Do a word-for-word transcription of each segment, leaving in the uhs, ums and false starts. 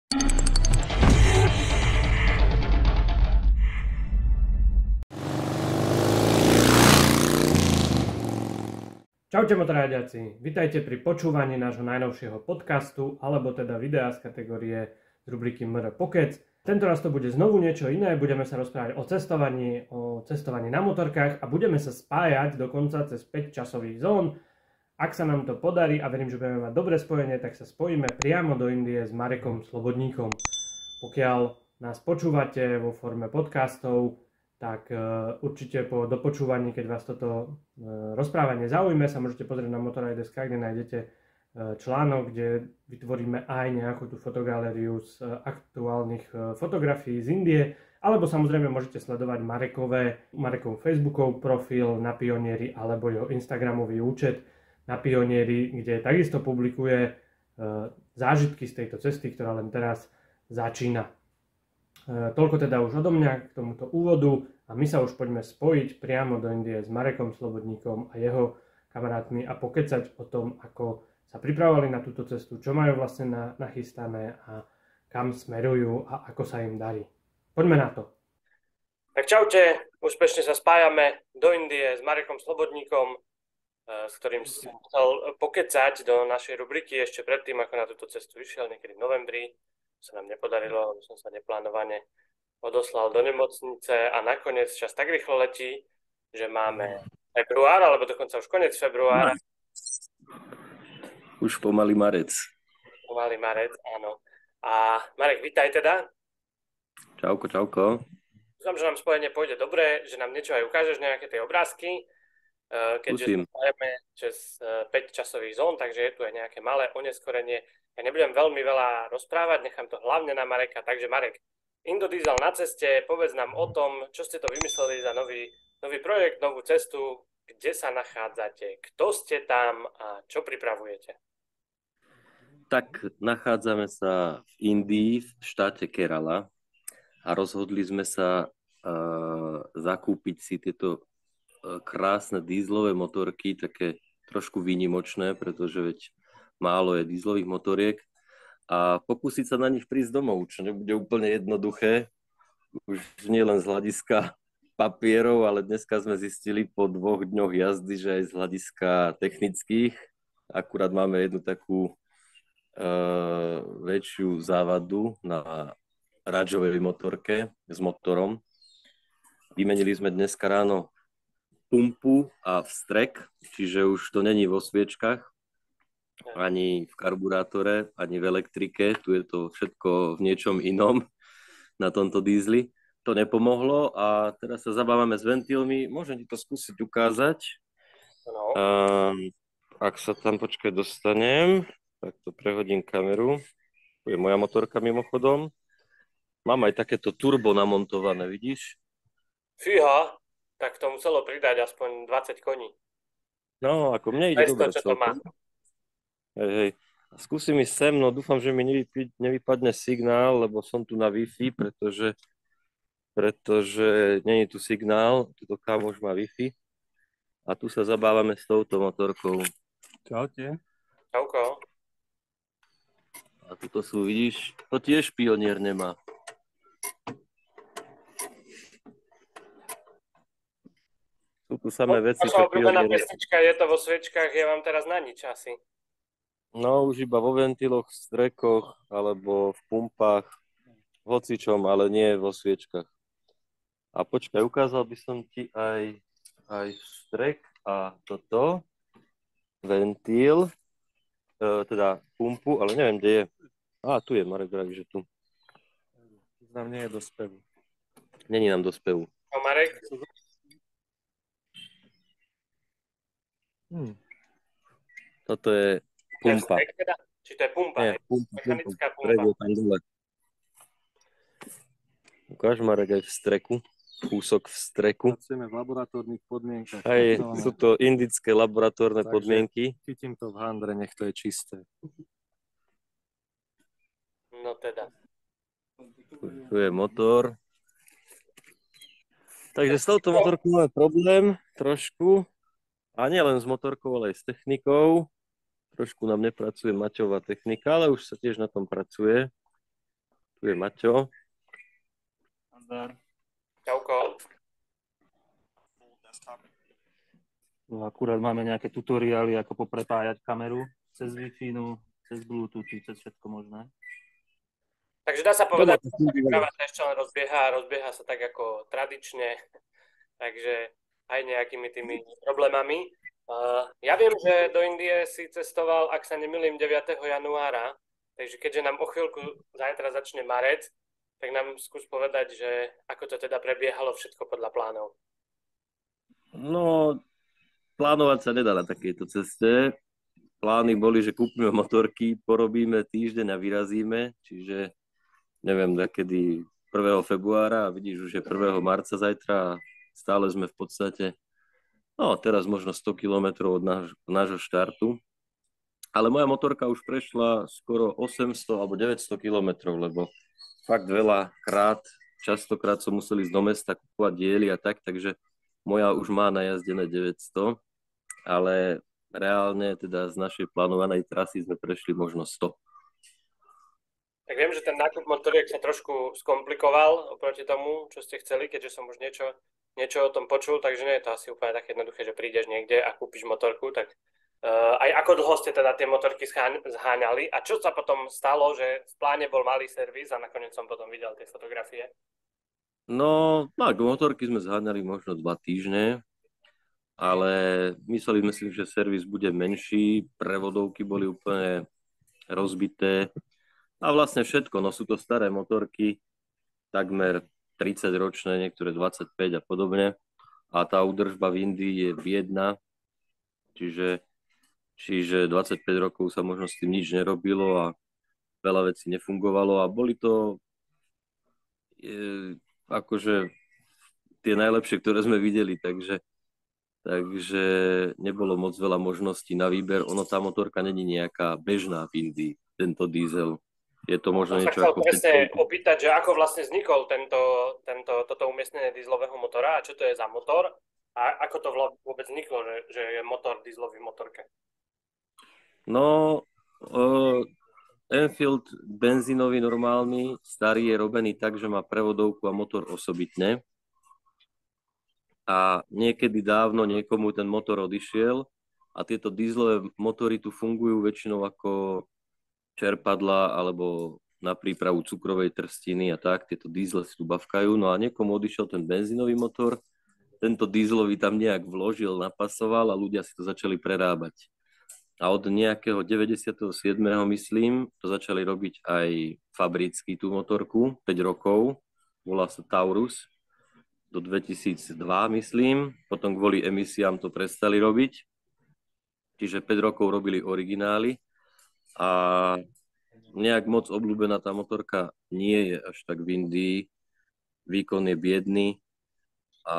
Čaute motorajďaci, vitajte pri počúvaní nášho najnovšieho podcastu, alebo teda videa z kategórie z rubriky em er Pocket. Tento raz to bude znovu niečo iné, budeme sa rozprávať o cestovaní, o cestovaní na motorkách a budeme sa spájať dokonca cez päť časových zón. Ak sa nám to podarí a verím, že budeme mať dobré spojenie, tak sa spojíme priamo do Indie s Marekom Slobodníkom. Pokiaľ nás počúvate vo forme podcastov, tak uh, určite po dopočúvaní, keď vás toto uh, rozprávanie zaujme, sa môžete pozrieť na motoraj bodka es ká, kde nájdete uh, článok, kde vytvoríme aj nejakú tú fotogalériu z uh, aktuálnych uh, fotografií z Indie, alebo samozrejme môžete sledovať Marekové, Marekov Facebookov profil na Pionieri alebo jeho Instagramový účet na Pionieri, kde takisto publikuje uh, zážitky z tejto cesty, ktorá len teraz začína. Toľko teda už odo mňa k tomuto úvodu a my sa už poďme spojiť priamo do Indie s Marekom Slobodníkom a jeho kamarátmi a pokecať o tom, ako sa pripravovali na túto cestu, čo majú vlastne na, nachystané a kam smerujú a ako sa im darí. Poďme na to. Tak čaute, úspešne sa spájame do Indie s Marekom Slobodníkom, s ktorým som chcel pokecať do našej rubriky ešte predtým, ako na túto cestu išiel, niekedy v novembri. Sa nám nepodarilo, som sa neplánovane odoslal do nemocnice a nakoniec čas tak rýchlo letí, že máme február, alebo dokonca už koniec februára. Už pomaly marec. Pomaly marec, áno. A Marek, vítaj teda. Čauko, čauko. Dúfam, že nám spojenie pôjde dobre, že nám niečo aj ukážeš, nejaké tie obrázky, keďže spájame cez päť časových zón, takže je tu aj nejaké malé oneskorenie. Ja nebudem veľmi veľa rozprávať, nechám to hlavne na Mareka. Takže Marek, Indodiesel na ceste, povedz nám o tom, čo ste to vymysleli za nový, nový projekt, novú cestu, kde sa nachádzate, kto ste tam a čo pripravujete? Tak nachádzame sa v Indii, v štáte Kerala a rozhodli sme sa uh, zakúpiť si tieto uh, krásne dízlové motorky, také trošku výnimočné, pretože veď málo je dízlových motoriek a pokúsiť sa na nich prísť domov, čo nebude úplne jednoduché. Už nie len z hľadiska papierov, ale dneska sme zistili po dvoch dňoch jazdy, že aj z hľadiska technických. Akurát máme jednu takú uh, väčšiu závadu na radžovej motorke s motorom. Vymenili sme dneska ráno pumpu a vstrek, čiže už to není vo sviečkach, ani v karburátore, ani v elektrike. Tu je to všetko v niečom inom na tomto dízli. To nepomohlo a teraz sa zabávame s ventilmi. Môžem ti to skúsiť ukázať. No. Um, ak sa tam, počkaj, dostanem, tak to prehodím kameru. Tu je moja motorka mimochodom. Mám aj takéto turbo namontované, vidíš? Fíha, tak to muselo pridať aspoň dvadsať koní. No, ako mne ide dobre. Čo to má. Hej, hej. Skúsim ísť sem, no dúfam, že mi nevyp- nevypadne signál, lebo som tu na Wi-Fi, pretože, pretože nie je tu signál, tuto kamoš má Wi-Fi a tu sa zabávame s touto motorkou. Čaute. Čauko. A tuto sú, vidíš, to tiež Pionier nemá. Sú tu samé No, veci, čo Pionier. pesnička, je to vo sviečkách, je vám teraz na nič asi. No, už iba vo ventiloch, strekoch, alebo v pumpách, v hocičom, ale nie vo sviečkach. A počkaj, ukázal by som ti aj, aj strek a toto, ventil, e, teda pumpu, ale neviem, kde je. Á, tu je, Marek vraví, že tu. Nám nie je do spevu. Není nám do spevu. No, Marek? Hm. Toto je pumpa. Teda? Či to je pumpa? Nie, pumpa, Mechanická pumpa. pumpa. Predio tam dole. Ukáž, Marek, aj v streku. Kúsok v streku. Pracujeme v laboratórnych podmienkach. Aj sú to indické laboratórne Takže podmienky. chytím to v handre, nech to je čisté. No teda. Tu je motor. Takže s touto motorkou máme problém trošku. A nie len s motorkou, ale aj s technikou. Trošku nám nepracuje Maťová technika, ale už sa tiež na tom pracuje. Tu je Maťo. Nazdar. Čauko. No, akurát máme nejaké tutoriály, ako poprepájať kameru cez Wi-Fi, cez Bluetooth, cez všetko možné. Takže dá sa povedať, že práva sa ešte len rozbieha a rozbieha sa tak ako tradične, takže aj nejakými tými problémami. Uh, ja viem, že do Indie si cestoval, ak sa nemýlim, deviateho januára, takže keďže nám o chvíľku zajtra začne marec, tak nám skús povedať, že ako to teda prebiehalo všetko podľa plánov. No, plánovať sa nedá na takejto ceste. Plány boli, že kúpime motorky, porobíme týždeň a vyrazíme, čiže neviem, kedy prvého februára a vidíš, už je prvého marca zajtra a stále sme v podstate, no teraz možno sto kilometrov od náš, nášho štartu. Ale moja motorka už prešla skoro osemsto alebo deväťsto kilometrov, lebo fakt veľa krát, častokrát som musel ísť do mesta kúpovať diely a tak, takže moja už má najazdené deväťsto, ale reálne teda z našej plánovanej trasy sme prešli možno sto. Tak viem, že ten nákup motoriek sa trošku skomplikoval oproti tomu, čo ste chceli, keďže som už niečo, niečo o tom počul, takže nie je to asi úplne tak jednoduché, že prídeš niekde a kúpiš motorku, tak uh, aj ako dlho ste teda tie motorky zháňali a čo sa potom stalo, že v pláne bol malý servis a nakoniec som potom videl tie fotografie? No, tak motorky sme zháňali možno dva týždne, ale mysleli sme si, že servis bude menší, prevodovky boli úplne rozbité a vlastne všetko, no sú to staré motorky, takmer tridsaťročné, niektoré dvadsaťpäť a podobne a tá údržba v Indii je biedna, čiže, čiže dvadsaťpäť rokov sa možno s tým nič nerobilo a veľa vecí nefungovalo a boli to je, akože tie najlepšie, ktoré sme videli, takže Takže nebolo moc veľa možností na výber. Ono, tá motorka není nejaká bežná v Indii, tento diesel. Je to možno no, niečo ako... ako... presne opýtať, že ako vlastne vznikol tento, tento, toto umiestnenie dieselového motora a čo to je za motor a ako to vôbec vzniklo, že, že je motor dieselový v motorke? No, uh, Enfield benzínový normálny, starý je robený tak, že má prevodovku a motor osobitne. A niekedy dávno niekomu ten motor odišiel a tieto dieselové motory tu fungujú väčšinou ako čerpadla alebo na prípravu cukrovej trstiny a tak. Tieto diesle si tu bavkajú. No a niekomu odišiel ten benzínový motor, tento dieselový tam nejak vložil, napasoval a ľudia si to začali prerábať. A od nejakého deväťdesiateho siedmeho myslím, to začali robiť aj fabricky tú motorku, päť rokov, volá sa Taurus. Do dvetisícdva, myslím. Potom kvôli emisiám to prestali robiť. Čiže päť rokov robili originály. A nejak moc obľúbená tá motorka nie je až tak v Indii. Výkon je biedný. A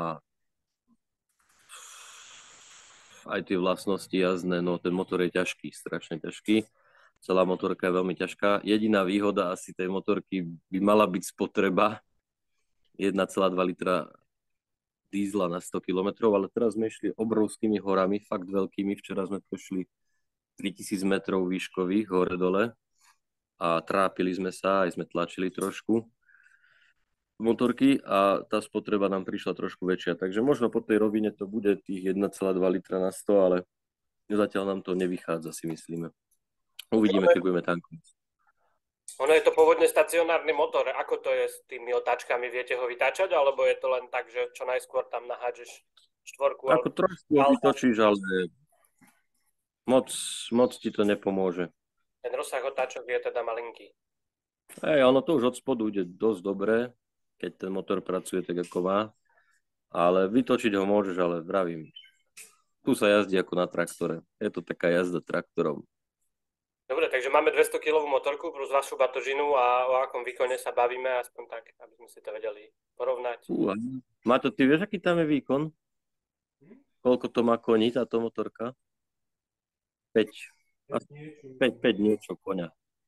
aj tie vlastnosti jazdné, no ten motor je ťažký, strašne ťažký. Celá motorka je veľmi ťažká. Jediná výhoda asi tej motorky by mala byť spotreba jeden celá dva litra dízla na sto kilometrov, ale teraz sme išli obrovskými horami, fakt veľkými. Včera sme prešli tritisíc metrov výškových hore-dole a trápili sme sa, aj sme tlačili trošku motorky a tá spotreba nám prišla trošku väčšia. Takže možno po tej rovine to bude tých jeden celá dva litra na sto, ale zatiaľ nám to nevychádza, si myslíme. Uvidíme, keď budeme tankovať. Ono je to pôvodne stacionárny motor. Ako to je s tými otáčkami? Viete ho vytáčať? Alebo je to len tak, že čo najskôr tam nahádžeš štvorku? Ako ale... trošku ho vytočíš, ale moc, moc ti to nepomôže. Ten rozsah otáčok je teda malinký. Hej, ono to už od spodu ide dosť dobre, keď ten motor pracuje tak, ako má. Ale vytočiť ho môžeš, ale vravím. Tu sa jazdí ako na traktore. Je to taká jazda traktorom. Dobre, takže máme dvestokilovú motorku plus vašu batožinu a o akom výkone sa bavíme, aspoň tak, aby sme si to vedeli porovnať. Uh, Maťo, ty vieš, aký tam je výkon? Koľko to má koní táto motorka? päť. päť niečo koňa.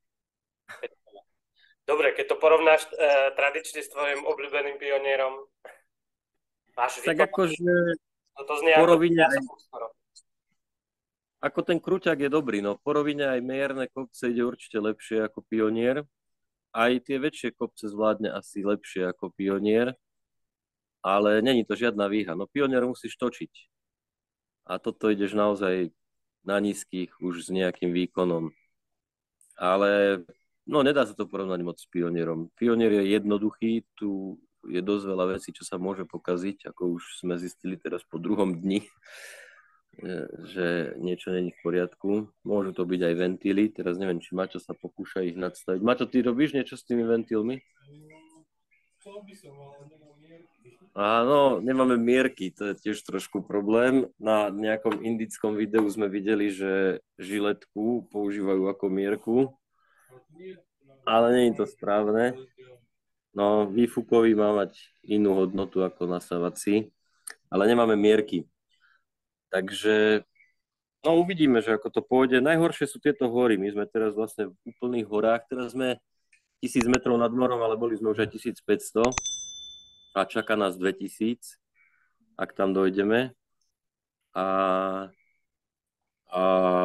Dobre, keď to porovnáš e, tradične s tvojim obľúbeným pionierom, máš výkon? Tak akože no to znie porovine ako... aj... Ako ten kruťak je dobrý, no po rovine aj mierne kopce ide určite lepšie ako Pionier, aj tie väčšie kopce zvládne asi lepšie ako Pionier, ale není to žiadna výha. No Pionier musíš točiť. A toto ideš naozaj na nízkych už s nejakým výkonom. Ale no nedá sa to porovnať moc s Pionierom. Pionier je jednoduchý, tu je dosť veľa vecí, čo sa môže pokaziť, ako už sme zistili teraz po druhom dni, že niečo není v poriadku. Môžu to byť aj ventíly, teraz neviem, či Maťo sa pokúša ich nadstaviť. Maťo, ty robíš niečo s tými ventílmi? Áno, nemáme mierky, to je tiež trošku problém. Na nejakom indickom videu sme videli, že žiletku používajú ako mierku, ale nie je to správne. No, výfukový má mať inú hodnotu ako nasávací, ale nemáme mierky. Takže, no uvidíme, že ako to pôjde. Najhoršie sú tieto hory. My sme teraz vlastne v úplných horách. Teraz sme tisíc metrov nad morom, ale boli sme už aj tisícpäťsto. A čaká nás dvetisíc, ak tam dojdeme. A, a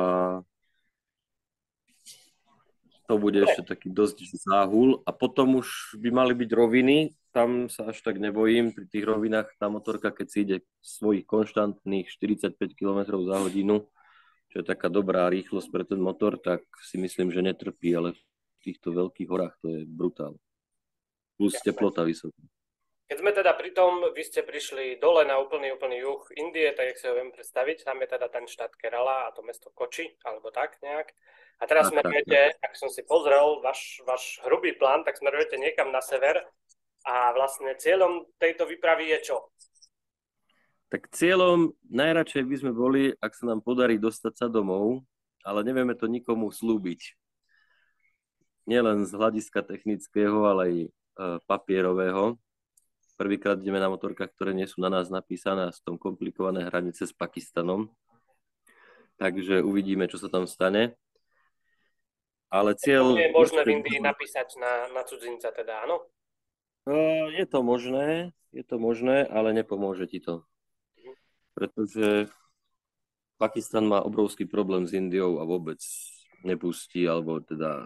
to bude ešte taký dosť záhul. A potom už by mali byť roviny. Tam sa až tak nebojím. Pri tých rovinách tá motorka, keď si ide svojich konštantných štyridsaťpäť kilometrov za hodinu, čo je taká dobrá rýchlosť pre ten motor, tak si myslím, že netrpí. Ale v týchto veľkých horách to je brutál. Plus teplota vysoká. Keď sme teda pri tom, vy ste prišli dole na úplný, úplný juh Indie, tak jak si ho viem predstaviť, tam je teda ten štát Kerala a to mesto Koči, alebo tak nejak. A teraz smerujete, ak som si pozrel váš, váš hrubý plán, tak smerujete niekam na sever a vlastne cieľom tejto výpravy je čo? Tak cieľom najradšej by sme boli, ak sa nám podarí dostať sa domov, ale nevieme to nikomu slúbiť. Nielen z hľadiska technického, ale aj e, papierového. Prvýkrát ideme na motorkách, ktoré nie sú na nás napísané a sú tam komplikované hranice s Pakistanom. Takže uvidíme, čo sa tam stane. Ale cieľ... Je možné v Indii napísať na, na cudzinca teda, áno? Je to možné, je to možné, ale nepomôže ti to. Pretože Pakistan má obrovský problém s Indiou a vôbec nepustí, alebo teda...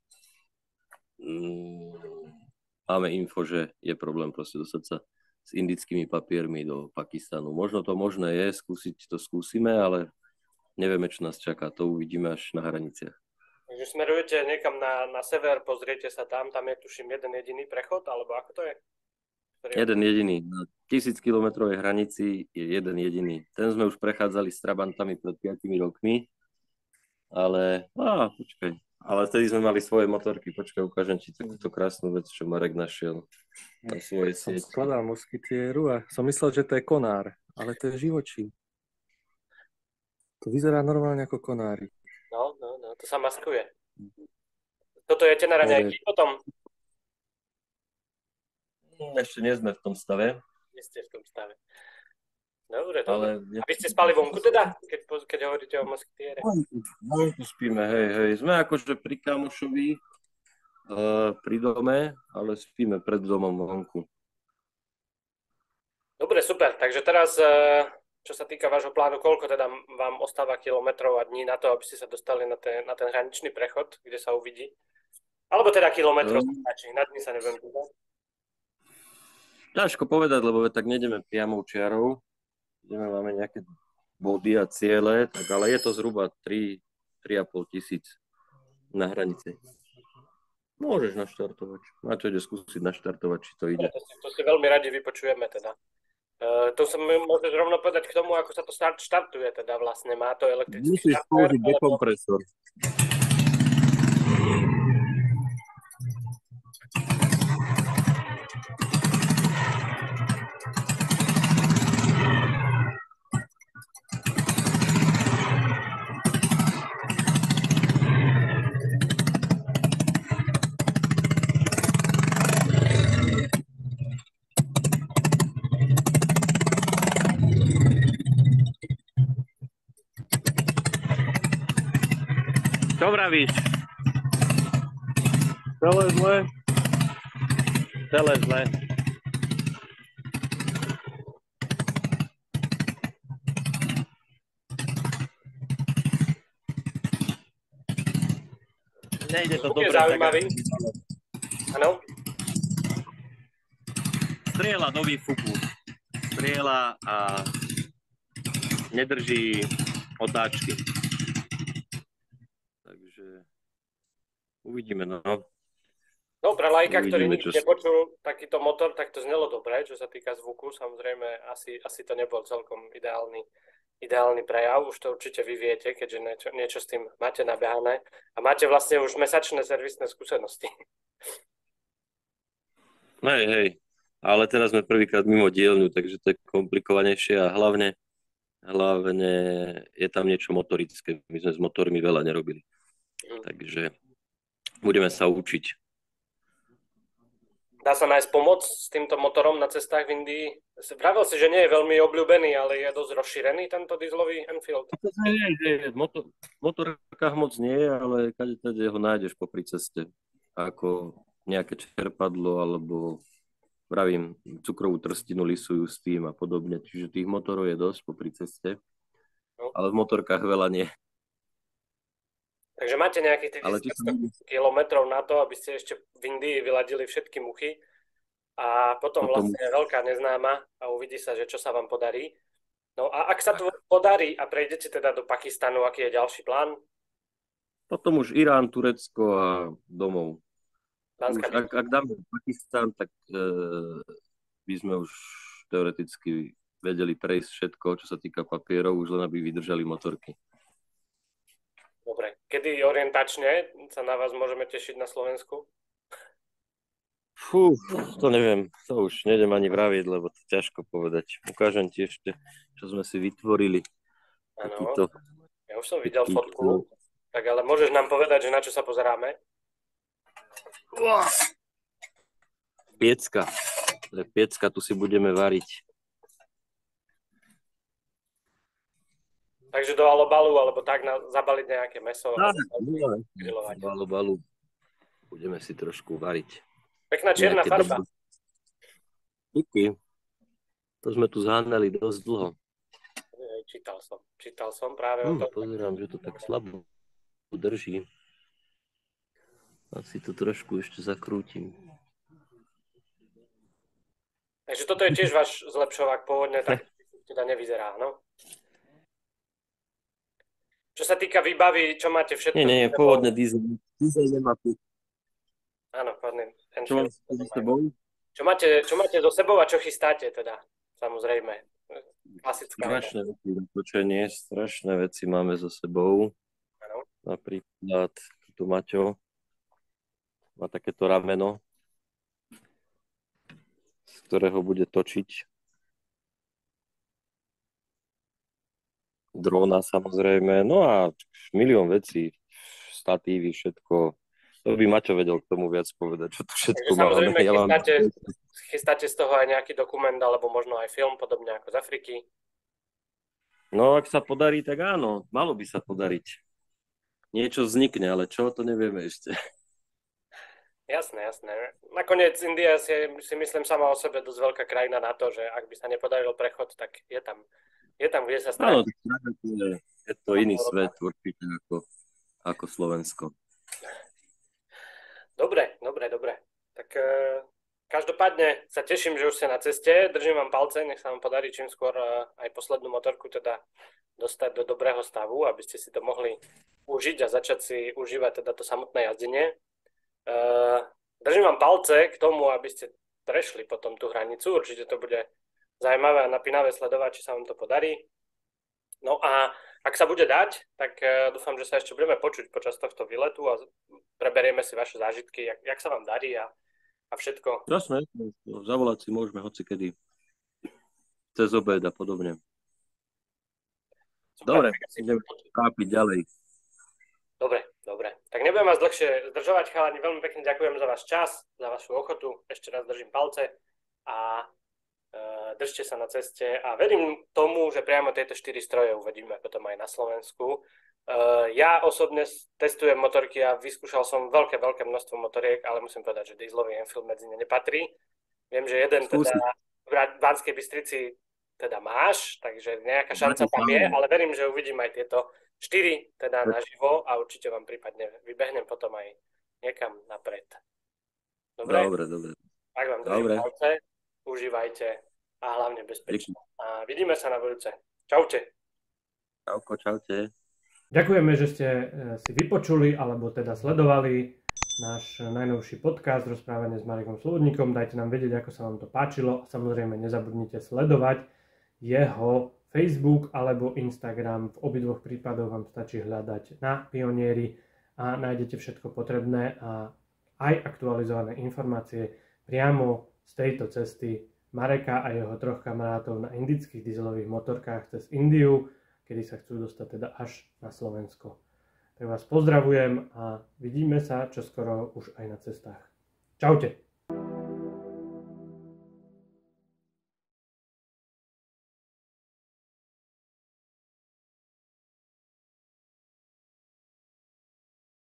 Mm, máme info, že je problém proste dostať sa s indickými papiermi do Pakistanu. Možno to možné je, skúsiť to skúsime, ale nevieme, čo nás čaká. To uvidíme až na hraniciach. Takže smerujete niekam na, na sever, pozriete sa tam, tam je tuším jeden jediný prechod, alebo ako to je? Ktorý... Jeden jediný. Na tisíc kilometrovej hranici je jeden jediný. Ten sme už prechádzali s Trabantami pred piatimi rokmi, ale... Á, počkaj. Ale vtedy sme mali svoje motorky. Počkaj, ukážem ti takúto krásnu vec, čo Marek našiel na svojej sieti. Som skladal moskitieru a som myslel, že to je konár, ale to je živočí. To vyzerá normálne ako konári. No, no, no, to sa maskuje. Toto jete na raňajky potom? Ešte nie sme v tom stave. Nie ste v tom stave. Dobre, dobre. Ale... A vy ste spali vonku teda, keď, keď hovoríte o moskitiere? Vonku spíme, hej, hej. Sme akože pri kamošovi, uh, pri dome, ale spíme pred domom vonku. Dobre, super. Takže teraz, čo sa týka vášho plánu, koľko teda vám ostáva kilometrov a dní na to, aby ste sa dostali na ten, na ten hraničný prechod, kde sa uvidí? Alebo teda kilometrov um, stačí, na dní sa neviem povedať. Ťažko povedať, lebo tak nejdeme priamou čiarou. Ideme, máme nejaké body a ciele, tak, ale je to zhruba tri, tri a pol tisíc na hranici. Môžeš naštartovať. Na čo ide skúsiť naštartovať, či to ide. To si, to si veľmi radi vypočujeme teda. Uh, to sa môžeš rovno povedať k tomu, ako sa to start, štartuje teda vlastne. Má to elektrický Musíš štarter, použiť alebo... dekompresor. Čo vravíš? Celé zle? Celé zle. Nejde to dobre. Zaujímavý. Áno? Strieľa do výfuku. Strieľa a nedrží otáčky. Takže uvidíme, no. No, pre lajka, ktorý Uvidíme, nikdy čo sa- nepočul takýto motor, tak to znelo dobre, čo sa týka zvuku. Samozrejme, asi, asi to nebol celkom ideálny, ideálny prejav. Už to určite vy viete, keďže niečo, niečo s tým máte nabehané. A máte vlastne už mesačné servisné skúsenosti. Hej, hej. Ale teraz sme prvýkrát mimo dielňu, takže to je komplikovanejšie a hlavne, hlavne je tam niečo motorické. My sme s motormi veľa nerobili. Mhm. Takže budeme sa učiť. Dá sa nájsť pomoc s týmto motorom na cestách v Indii? Vravel si, že nie je veľmi obľúbený, ale je dosť rozšírený tento dieselový Enfield. Nie, nie, motor, v motorkách moc nie, ale kade tady ho nájdeš popri ceste. Ako nejaké čerpadlo, alebo vravím, cukrovú trstinu lisujú s tým a podobne. Čiže tých motorov je dosť popri ceste, No. ale v motorkách veľa nie. Takže máte nejakých Ale čo sa tritisíc kilometrov na to, aby ste ešte v Indii vyladili všetky muchy. A potom Potom- vlastne je veľká neznáma a uvidí sa, že čo sa vám podarí. No a ak sa to podarí a prejdete teda do Pakistanu, aký je ďalší plán? Potom už Irán, Turecko a domov. Už, Banská ak, ak dáme Pakistan, tak e, by sme už teoreticky vedeli prejsť všetko, čo sa týka papierov, už len aby vydržali motorky. Dobre. Kedy orientačne sa na vás môžeme tešiť na Slovensku? Fú, to neviem, to už nejdem ani vraviť, lebo to ťažko povedať. Ukážem ti ešte, čo sme si vytvorili. Áno, Takýto, ja už som videl takýto- fotku. Tak ale môžeš nám povedať, že na čo sa pozeráme? Piecka. To je piecka, tu si budeme variť. Takže do alobalu, alebo tak na, zabaliť nejaké mäso a grilovať. Balu, balu. Budeme si trošku variť. Pekná čierna Nejaké farba. dobré- Díky. To sme tu zháňali dosť dlho. Hej, Čítal som, čítal som práve o Hm, tom. pozerám, že to tak slabo drží. Asi to trošku ešte zakrútim. Takže toto je tiež váš zlepšovák pôvodne, tak teda nevyzerá, no? Čo sa týka výbavy, čo máte všetko? Nie, nie, pôvodne diesel. Diesel nemá tu. Áno, pôvodne. Čo mám s sebou? Čo máte, čo máte so sebou a čo chystáte teda? Samozrejme. Klasická. Strašné veci na točenie, strašné veci máme so sebou. Áno. Napríklad tu Maťo má takéto rameno, z ktorého bude točiť. Dróna samozrejme, no a milión vecí, statívy, všetko. To by Maťo vedel k tomu viac povedať, čo tu všetko Takže máme. samozrejme Ja mám... chystáte, chystáte z toho aj nejaký dokument, alebo možno aj film, podobne ako z Afriky. No, ak sa podarí, tak áno, malo by sa podariť. Niečo vznikne, ale čo, to nevieme ešte. Jasné, jasné. Nakoniec India si, si myslím sama o sebe dosť veľká krajina na to, že ak by sa nepodaril prechod, tak je tam, je tam kde sa Áno, stať. tak je, je to iný svet určite ako, ako Slovensko. Dobre, dobre, dobre. Tak e, každopádne sa teším, že už ste na ceste. Držím vám palce, nech sa vám podarí čím skôr e, aj poslednú motorku teda dostať do dobrého stavu, aby ste si to mohli užiť a začať si užívať teda to samotné jazdenie. E, držím vám palce k tomu, aby ste prešli potom tú hranicu. Určite to bude zaujímavé a napínavé sledovať, či sa vám to podarí. No a ak sa bude dať, tak uh, dúfam, že sa ešte budeme počuť počas tohto výletu a preberieme si vaše zážitky, jak, jak sa vám darí a, a všetko. Jasné, zavolať si môžeme hocikedy. Cez obed a podobne. Dobre, ideme trápiť ďalej. Dobre, dobre. Tak nebudem vás dlhšie zdržovať, chalani. Veľmi pekne ďakujem za váš čas, za vašu ochotu. Ešte raz držím palce a uh, držte sa na ceste a verím tomu, že priamo tieto štyri stroje uvedíme potom aj na Slovensku. Uh, ja osobne testujem motorky a vyskúšal som veľké, veľké množstvo motoriek, ale musím povedať, že dieselový Enfield medzi ne nepatrí. Viem, že jeden teda v Banskej Bystrici teda máš, takže nejaká šanca tam je, ale verím, že uvidím aj tieto štyri teda naživo a určite vám prípadne vybehnem potom aj niekam napred. Dobre? Dobre, dobre. Tak vám držím Dobre. palce, užívajte a hlavne bezpečne. Díky. A vidíme sa na budúce. Čaute. Čauko, čaute. Ďakujeme, že ste si vypočuli alebo teda sledovali náš najnovší podcast Rozprávanie s Marekom Slobodníkom. Dajte nám vedieť, ako sa vám to páčilo. Samozrejme, nezabudnite sledovať jeho Facebook alebo Instagram. V obidvoch prípadoch vám stačí hľadať na Pionieri a nájdete všetko potrebné a aj aktualizované informácie priamo z tejto cesty Mareka a jeho troch kamarátov na indických dieselových motorkách cez Indiu, kedy sa chcú dostať teda až na Slovensko. Tak vás pozdravujem a vidíme sa čoskoro už aj na cestách. Čaute.